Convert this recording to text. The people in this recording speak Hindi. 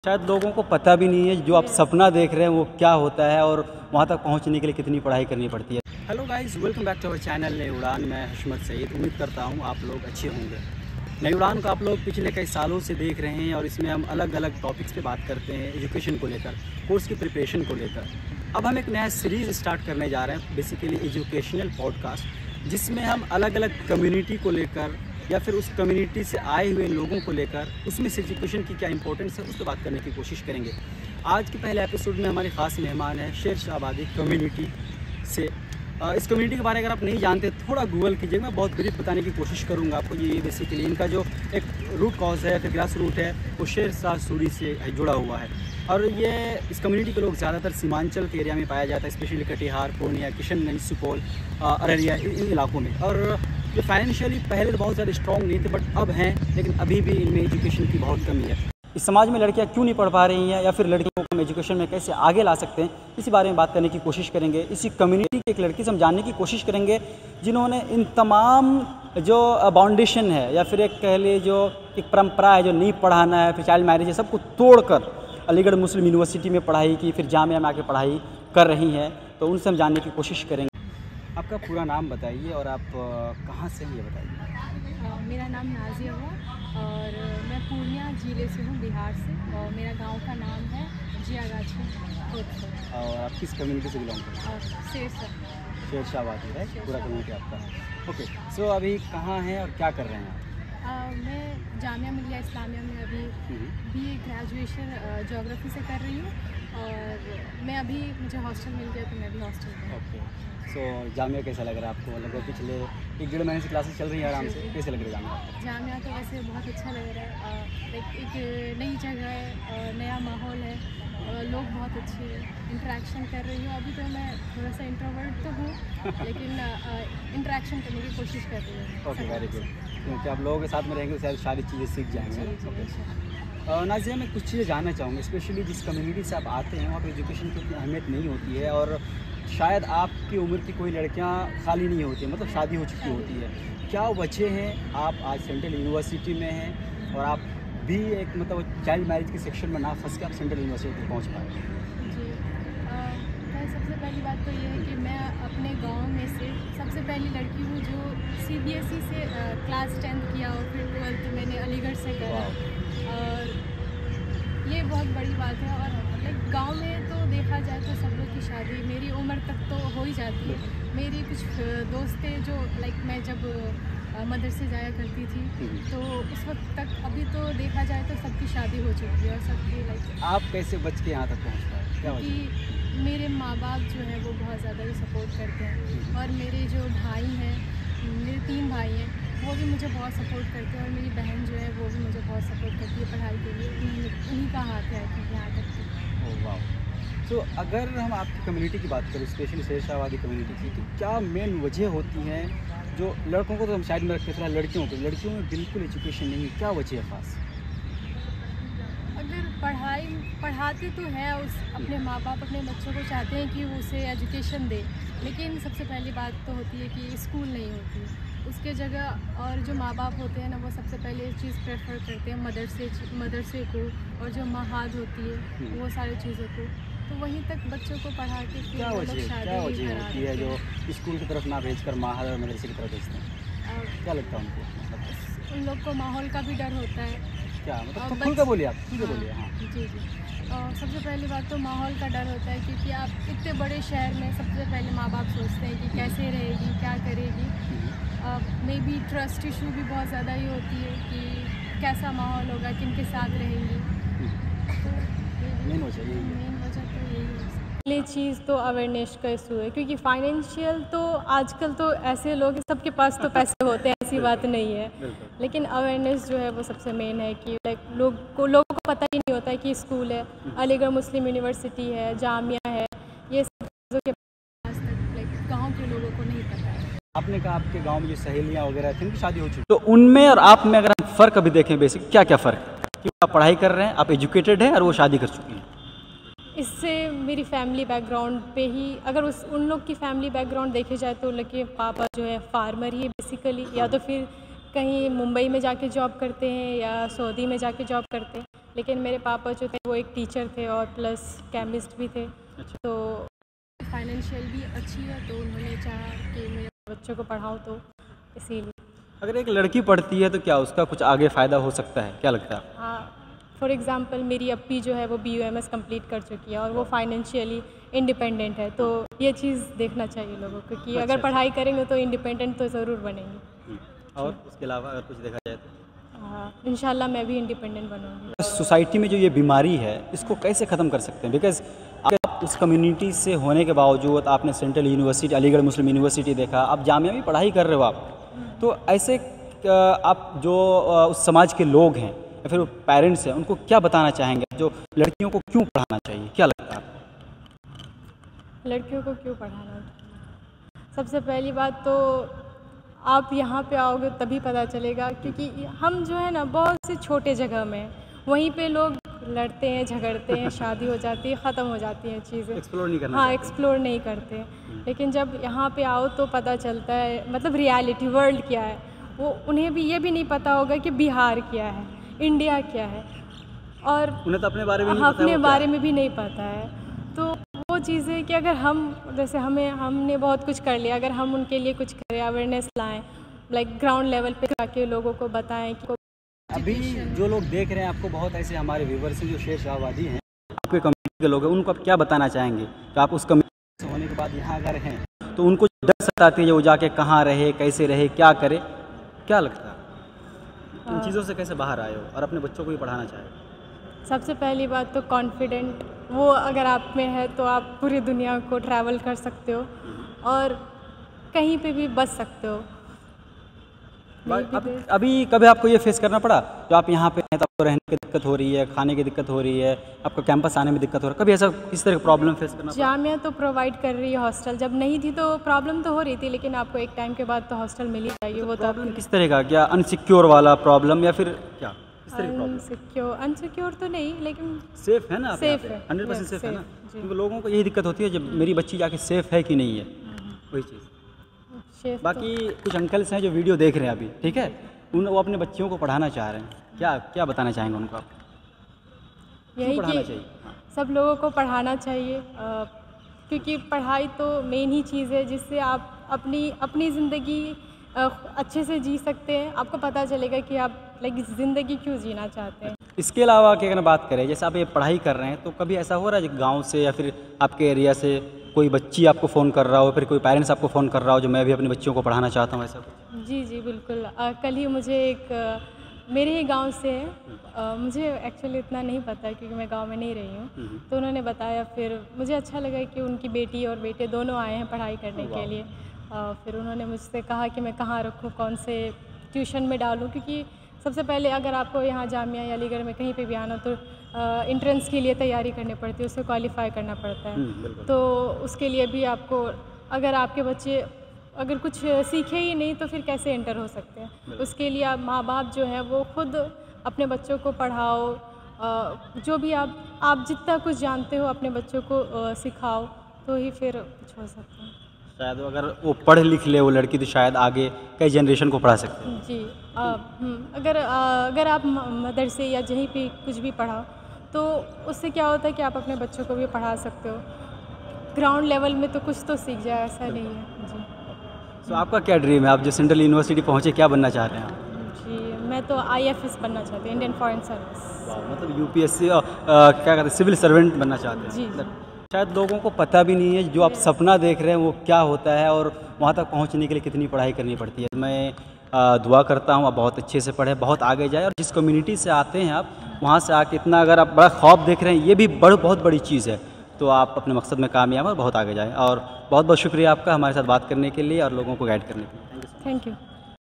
शायद लोगों को पता भी नहीं है जो आप सपना देख रहे हैं वो क्या होता है और वहाँ तक पहुँचने के लिए कितनी पढ़ाई करनी पड़ती है। Hello guys, welcome back to our channel नई उड़ान। मैं हशमत सईद। उम्मीद करता हूँ आप लोग अच्छे होंगे। नई उड़ान को आप लोग पिछले कई सालों से देख रहे हैं और इसमें हम अलग अलग टॉपिक्स पे बात करते हैं, एजुकेशन को लेकर, कोर्स की प्रिपरेशन को लेकर। अब हम एक नया सीरीज़ स्टार्ट करने जा रहे हैं, बेसिकली एजुकेशनल पॉडकास्ट, जिसमें हम अलग अलग कम्युनिटी को लेकर या फिर उस कम्युनिटी से आए हुए लोगों को लेकर उसमें से एजुकेशन की क्या इंपॉर्टेंस है उस पर बात करने की कोशिश करेंगे। आज के पहले एपिसोड में हमारे ख़ास मेहमान हैं शेर शाह आबादी कम्युनिटी से। इस कम्युनिटी के बारे में अगर आप नहीं जानते थोड़ा गूगल कीजिएगा, मैं बहुत ब्रीफ बताने की कोशिश करूँगा आपको। ये बेसिकली इनका जो एक रूट कॉज है, फिर ग्रास रूट है, वो शेर शाह सूरी से जुड़ा हुआ है। और ये इस कम्युनिटी के लोग ज़्यादातर सीमांचल के एरिया में पाया जाता है, स्पेशली कटिहार, पूर्णिया, किशनगंज, सुपौल, अररिया, इन इलाकों में। और ये फाइनेंशियली पहले तो बहुत ज़्यादा स्ट्रॉन्ग नहीं थे, बट अब हैं, लेकिन अभी भी इनमें एजुकेशन की बहुत कमी है। इस समाज में लड़कियां क्यों नहीं पढ़ पा रही हैं या फिर लड़कियों को हम एजुकेशन में कैसे आगे ला सकते हैं, इसी बारे में बात करने की कोशिश करेंगे। इसी कम्युनिटी की एक लड़की से हम जानने की कोशिश करेंगे जिन्होंने इन तमाम जो बाउंडेशन है या फिर एक कह लिए जो एक परंपरा है, जो नहीं पढ़ाना है, फिर चाइल्ड मैरिज है, सबको तोड़कर अलीगढ़ मुस्लिम यूनिवर्सिटी में पढ़ाई की, फिर जामिया में आके पढ़ाई कर रही हैं। तो उनसे हम जानने की कोशिश करेंगे। आपका पूरा नाम बताइए और आप कहाँ से हैं ये बताइए। मेरा नाम नाजिया है और मैं पूर्णिया ज़िले से हूँ, बिहार से। और मेरा गांव का नाम है जियागाछी। और आप किस कम्युनिटी से बिलोंग करते हैं? शेर शाह आबादी है पूरा कम्युनिटी आपका। ओके, सो अभी कहाँ हैं और क्या कर रहे हैं आप? मैं जामिया मिलिया इस्लामिया में अभी BA ग्रेजुएशन ज्योग्राफी से कर रही हूँ। और मैं अभी, मुझे हॉस्टल मिल गया तो मैं भी हॉस्टल में। ओके, सो जामिया कैसा लग रहा है आपको? लगभग पिछले 1-1.5 महीने से क्लासेस चल रही हैं आराम से, कैसे लग रहा है जामिया? जामिया तो वैसे बहुत अच्छा लग रहा है। लाइक एक नई जगह है, नया माहौल है, लोग बहुत अच्छे हैं, इंटरेक्शन कर रही हूँ। अभी तो मैं थोड़ा सा इंट्रोवर्ट तो हूँ, लेकिन इंटरेक्शन करने की कोशिश कर रही हूँ। Okay, very good. क्योंकि आप लोगों के साथ में रहेंगे तो शायद सारी चीज़ें सीख जाएंगे। नाज़िया, मैं कुछ चीज़ें जानना चाहूँगी, स्पेशली जिस कम्युनिटी से आप आते हैं वहाँ पर एजुकेशन की उतनी अहमियत नहीं होती है और शायद आपकी उम्र की कोई लड़कियाँ खाली नहीं होती हैं, मतलब शादी हो चुकी होती है। क्या वजह है आप आज सेंट्रल यूनिवर्सिटी में हैं और आप भी एक मतलब चाइल्ड मैरिज के सेक्शन में ना फंस के आप सेंट्रल यूनिवर्सिटी पहुँच पाए? जी, सबसे पहली बात तो ये है कि मैं अपने गांव में से सबसे पहली लड़की हूँ जो CBSE से क्लास 10th किया और फिर 12th मैंने अलीगढ़ से करा। और ये बहुत बड़ी बात है। और लाइक गांव में तो देखा जाए तो सब लोग की शादी मेरी उम्र तक तो हो ही जाती है। मेरी कुछ दोस्त थे जो लाइक मैं जब मदरसे जाया करती थी तो उस वक्त तक, अभी तो देखा जाए तो सबकी शादी हो चुकी है और सबकी लाइक। आप कैसे बच के यहाँ तक पहुँच पाए? क्या वजह? कि मेरे माँ बाप जो है वो बहुत ज़्यादा ही सपोर्ट करते हैं और मेरे जो भाई हैं, मेरे 3 भाई हैं, वो भी मुझे बहुत सपोर्ट करते हैं। और मेरी बहन जो है वो भी मुझे बहुत सपोर्ट करती है पढ़ाई के लिए। उन्हीं का हाथ है कि यहाँ तक की। ओह वाह। तो अगर हम आपकी कम्युनिटी की बात करें, स्पेशली शेर शाह आबादी कम्युनिटी की, तो क्या मेन वजह होती हैं जो लड़कों को तो हम साइड में रखते हैं, लड़कियों में बिल्कुल एजुकेशन नहीं है, क्या वजह है खास? अगर पढ़ाते तो है, उस अपने माँ बाप अपने बच्चों को चाहते हैं कि वो उसे एजुकेशन दे, लेकिन सबसे पहली बात तो होती है कि स्कूल नहीं होती उसके जगह। और जो माँ बाप होते हैं ना, वो सबसे पहले इस चीज़ प्रेफर करते हैं मदरसे को, और जो महाद होती है वो सारी चीज़ों को, तो वहीं तक बच्चों को पढ़ा के क्या वजह होती है जो स्कूल की तरफ ना भेजकर महाद और मदरसे की तरफ भेजते हैं? क्या लगता है उनको? उन लोग को माहौल का भी डर होता है। क्या मतलब? खुल के बोलिए आप, खुल के बोलिए। हाँ जी। सबसे पहली बात तो माहौल का डर होता है, क्योंकि आप इतने बड़े शहर में सबसे पहले माँ बाप सोचते हैं कि कैसे रहेगी, क्या करेगी। मे बी ट्रस्ट इशू भी बहुत ज़्यादा ही होती है कि कैसा माहौल होगा, किन के साथ रहेंगी। तो मेन वजह तो यही है। पहली चीज़ तो अवेयरनेस का इशू है, क्योंकि फाइनेंशियल तो आजकल तो ऐसे लोग सबके पास तो पैसे होते हैं, ऐसी बात नहीं है, लेकिन अवेयरनेस जो है वो सबसे मेन है कि लाइक लोगों को पता ही नहीं होता है कि स्कूल है, अलीगढ़ मुस्लिम यूनिवर्सिटी है, जामिया है, ये सब चीज़ों के पास तक लाइक गाँव के लोगों को नहीं पता है। आपने कहा आपके गांव में जो सहेलियां वगैरह थी उनकी शादी हो चुकी, तो उनमें और आप में अगर हम फ़र्क अभी देखें, बेसिक क्या क्या फ़र्क है? क्योंकि आप पढ़ाई कर रहे हैं, आप एजुकेटेड हैं और वो शादी कर चुकी हैं। इससे मेरी फैमिली बैकग्राउंड पे ही, अगर उन लोग की फैमिली बैकग्राउंड देखे जाए तो उन लोग के पापा जो है फार्मर ही है बेसिकली, या तो फिर कहीं मुंबई में जाके जॉब करते हैं या सऊदी में जाके जॉब करते हैं, लेकिन मेरे पापा जो थे वो एक टीचर थे और प्लस केमिस्ट भी थे। तो फाइनेंशियल भी अच्छी है, तो उन्होंने चाहा कि मेरे बच्चों को पढ़ाऊँ, तो इसीलिए। अगर एक लड़की पढ़ती है तो क्या उसका कुछ आगे फ़ायदा हो सकता है, क्या लगता है? हाँ, फॉर एग्ज़ाम्पल मेरी अप्पी जो है वो BUMS कंप्लीट कर चुकी है और वो फाइनेंशियली इंडिपेंडेंट है, तो ये चीज़ देखना चाहिए लोगों को कि अगर पढ़ाई करेंगे तो इंडिपेंडेंट तो ज़रूर बनेंगे। और उसके अलावा अगर कुछ देखा जाए तो इंशाल्लाह मैं भी इंडिपेंडेंट बनूँगी। सोसाइटी में जो ये बीमारी है इसको कैसे ख़त्म कर सकते हैं? बिकॉज आप उस कम्युनिटी से होने के बावजूद आपने central university, Aligarh Muslim university देखा, आप जामिया में पढ़ाई कर रहे हो आप, तो ऐसे आप जो उस समाज के लोग हैं या फिर पेरेंट्स हैं उनको क्या बताना चाहेंगे, जो लड़कियों को क्यों पढ़ाना चाहिए, क्या लगता है आपको? लड़कियों को क्यों पढ़ाना चाहिए? सबसे पहली बात तो आप यहाँ पे आओगे तभी पता चलेगा, क्योंकि हम जो है ना बहुत से छोटे जगह में, वहीं पे लोग लड़ते हैं, झगड़ते हैं, शादी हो जाती है, ख़त्म हो जाती हैं चीज़ें, एक्सप्लोर नहीं करना। हाँ, एक्सप्लोर नहीं करते। लेकिन जब यहाँ पे आओ तो पता चलता है, मतलब रियलिटी वर्ल्ड क्या है, वो उन्हें भी ये भी नहीं पता होगा कि बिहार क्या है, इंडिया क्या है, और उन्हें तो अपने बारे में अपने बारे में भी नहीं पता है। तो वो चीज़ें कि अगर हम, जैसे हमने बहुत कुछ कर लिया, अगर हम उनके लिए कुछ करें, अवेयरनेस लाएं, लाइक ग्राउंड लेवल पे जाके लोगों को बताएं कि अभी जो लोग देख रहे हैं आपको, बहुत ऐसे हमारे व्यूवर्स हैं जो शेर शाहवादी हैं, आपके कम्युनिटी के लोग हैं, उनको आप क्या बताना चाहेंगे कि आप उस कम्युनिटी से होने के बाद यहाँ अगर हैं तो उनको डर सताती है वो जाके कहाँ रहे, कैसे रहे, क्या करे, क्या लगता है इन चीज़ों से कैसे बाहर आए हो और अपने बच्चों को भी पढ़ाना चाहे? सबसे पहली बात तो कॉन्फिडेंट, वो अगर आप में है तो आप पूरी दुनिया को ट्रैवल कर सकते हो और कहीं पे भी बच सकते हो। अभी कभी आपको ये फेस करना पड़ा जो आप यहाँ पे हैं तो आपको रहने की दिक्कत हो रही है, खाने की दिक्कत हो रही है, आपको कैंपस आने में दिक्कत हो रहा है, कभी ऐसा किस तरह का प्रॉब्लम फेस करना पड़ा? जामिया तो प्रोवाइड कर रही है हॉस्टल, जब नहीं थी तो प्रॉब्लम तो हो रही थी, लेकिन आपको एक टाइम के बाद तो हॉस्टल मिल ही जाएगी। वो तो किस तरह का, क्या अनसिक्योर वाला प्रॉब्लम या फिर क्या अनसिक्योर तो नहीं, लेकिन सेफ है ना? सेफ है, 100% सेफ है ना? क्योंकि लोगों को यही दिक्कत होती है जब मेरी बच्ची जाके सेफ है कि नहीं है, वही चीज़। बाकी कुछ अंकल्स हैं जो वीडियो देख रहे हैं अभी, ठीक है, वो अपने बच्चियों को पढ़ाना चाह रहे हैं, क्या बताना चाहेंगे उनको आप? यही कि सब लोगों को पढ़ाना चाहिए, क्योंकि पढ़ाई तो मेन ही चीज़ है जिससे आप अपनी ज़िंदगी अच्छे से जी सकते हैं। आपको पता चलेगा कि आप ज़िंदगी क्यों जीना चाहते हैं। इसके अलावा कि अगर बात करें, जैसे आप ये पढ़ाई कर रहे हैं तो कभी ऐसा हो रहा है गांव से या फिर आपके एरिया से कोई बच्ची आपको फ़ोन कर रहा हो, फिर कोई पेरेंट्स आपको फ़ोन कर रहा हो जो मैं भी अपने बच्चों को पढ़ाना चाहता हूँ, ऐसा कुछ? जी बिल्कुल। कल ही मुझे एक मेरे ही गांव से है, मुझे एक्चुअली इतना नहीं पता क्योंकि मैं गांव में नहीं रही हूँ, तो उन्होंने बताया, फिर मुझे अच्छा लगा कि उनकी बेटी और बेटे दोनों आए हैं पढ़ाई करने के लिए। फिर उन्होंने मुझसे कहा कि मैं कहाँ रखूँ, कौन से ट्यूशन में डालूँ, क्योंकि सबसे पहले अगर आपको यहाँ जामिया या अलीगढ़ में कहीं पे भी आना तो एंट्रेंस के लिए तैयारी करनी पड़ती है, उससे क्वालिफाई करना पड़ता है। तो उसके लिए भी आपको, अगर आपके बच्चे अगर कुछ सीखे ही नहीं तो फिर कैसे एंटर हो सकते हैं? उसके लिए आप माँ बाप जो है वो खुद अपने बच्चों को पढ़ाओ, जो भी आप जितना कुछ जानते हो अपने बच्चों को सिखाओ, तो ही फिर कुछ हो सकता है। शायद अगर वो पढ़ लिख ले वो लड़की तो शायद आगे कई जनरेशन को पढ़ा सकते हैं। जी, अगर आप मदरसे या जहीं पे कुछ भी पढ़ाओ तो उससे क्या होता है कि आप अपने बच्चों को भी पढ़ा सकते हो। ग्राउंड लेवल में तो कुछ तो सीख जाए, ऐसा नहीं है। जी। तो आपका क्या ड्रीम है? आप जो सेंट्रल यूनिवर्सिटी पहुँचे, क्या बनना चाह रहे हैं आप? जी, मैं तो IFS बनना चाहती हूँ, इंडियन फॉरेन सर्विस। मतलब UPSC क्या कहते हैं, सिविल सर्वेंट बनना चाहते हैं? जी। शायद लोगों को पता भी नहीं है जो आप सपना देख रहे हैं वो क्या होता है और वहाँ तक पहुँचने के लिए कितनी पढ़ाई करनी पड़ती है। मैं दुआ करता हूँ आप बहुत अच्छे से पढ़ें, बहुत आगे जाए, और जिस कम्युनिटी से आते हैं आप वहाँ से आके इतना अगर आप बड़ा ख्वाब देख रहे हैं, ये भी बहुत बड़ी चीज़ है, तो आप अपने मकसद में कामयाब और बहुत आगे जाएँ। और बहुत बहुत शुक्रिया आपका हमारे साथ बात करने के लिए और लोगों को गाइड करने के लिए। Thank you.